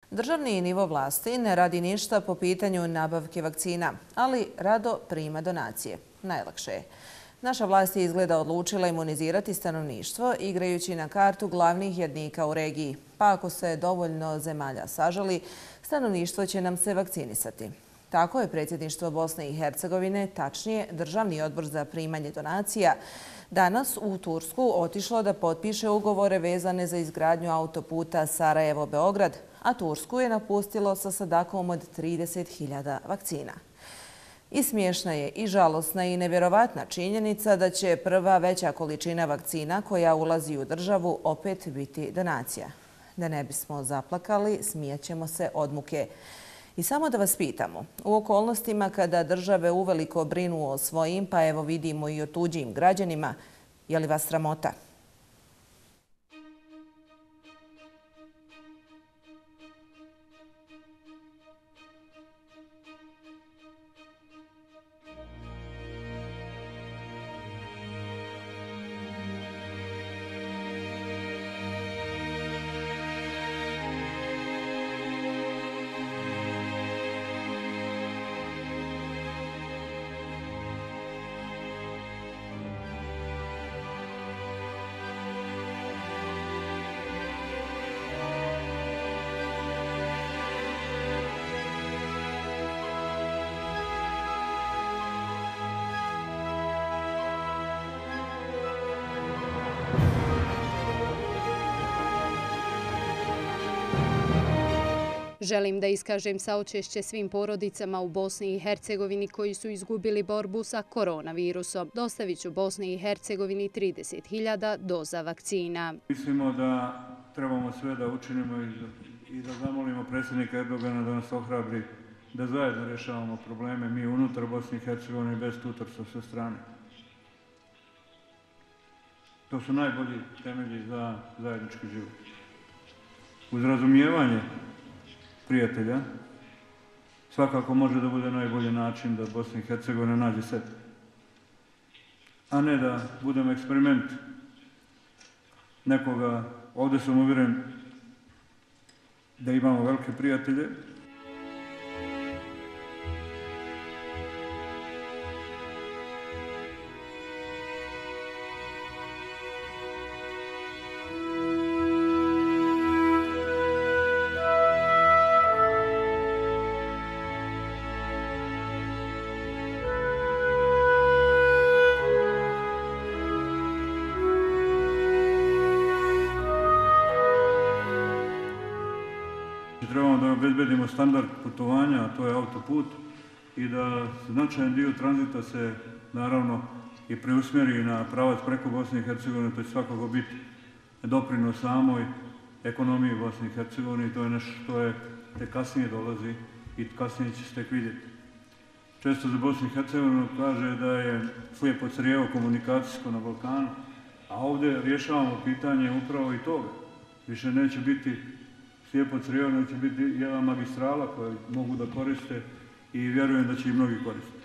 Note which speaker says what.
Speaker 1: Državni nivo vlasti ne radi ništa po pitanju nabavke vakcina, ali rado prima donacije. Najlakše je. Naša vlast je izgleda odlučila imunizirati stanovništvo igrajući na kartu glavnih jednika u regiji. Pa ako se dovoljno zemalja sažali, stanovništvo će nam se vakcinisati. Tako je predsjedništvo Bosne i Hercegovine, tačnije Državni odbor za primanje donacija, danas u Tursku otišlo da potpiše ugovore vezane za izgradnju autoputa Sarajevo-Beograd, a Tursku je napustilo sa sadakom od 30.000 vakcina. I smiješna je i žalosna i nevjerovatna činjenica da će prva veća količina vakcina koja ulazi u državu opet biti donacija. Da ne bismo zaplakali, smijećemo se od muke. I samo da vas pitamo, u okolnostima kada države uveliko brinu o svojim, pa evo vidimo i o tuđim građanima, je li vas sramota?
Speaker 2: Želim da iskažem saučešće svim porodicama u Bosni i Hercegovini koji su izgubili borbu sa koronavirusom. Dostavit ću Bosni i Hercegovini 30.000 doza vakcina.
Speaker 3: Mislimo da trebamo sve da učinimo i da zamolimo predsjednika Erdogana da nas ohrabri da zajedno rješavamo probleme mi unutar Bosne i Hercegovine bez tutorstva sa strane. To su najbolji temelji za zajednički život. Uz razumijevanje prijatelja svakako može da bude najbolji način da Bosna i Hercegovina nađe sebe. A ne da budemo eksperiment nekoga. Ovdje sam uvjeren da imamo velike prijatelje. Trebamo da obezbedimo standard putovanja, a to je autoput, i da značajan dio tranzita se naravno i preusmjeri na pravac preko Bosne i Hercegovine. To će svakako biti doprinos samoj ekonomiji Bosne i Hercegovine i to je nešto što je tek kasnije dolazi i kasnije će se tek vidjeti. Često za Bosnu i Hercegovinu kaže da je slijepo crijevo komunikacijsko na Balkanu, a ovdje rješavamo pitanje upravo i toga. Više neće biti slijepo crijevo, neće biti jedna magistrala koju mogu da koriste i vjerujem da će i mnogi koristiti.